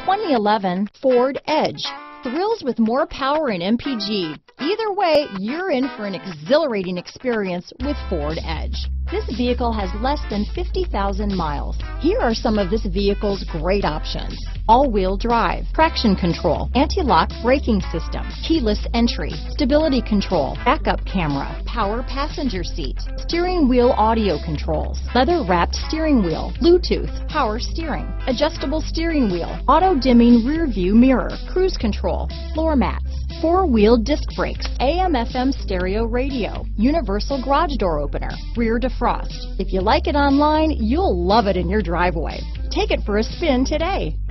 2011 Ford Edge. Thrills with more power and MPG. Either way, you're in for an exhilarating experience with Ford Edge. This vehicle has less than 50,000 miles. Here are some of this vehicle's great options: all-wheel drive, traction control, anti-lock braking system, keyless entry, stability control, backup camera, power passenger seat, steering wheel audio controls, leather-wrapped steering wheel, Bluetooth, power steering, adjustable steering wheel, auto-dimming rear view mirror, cruise control, floor mats, four-wheel disc brakes, AM/FM stereo radio, universal garage door opener, rear defrost. If you like it online, you'll love it in your driveway. Take it for a spin today.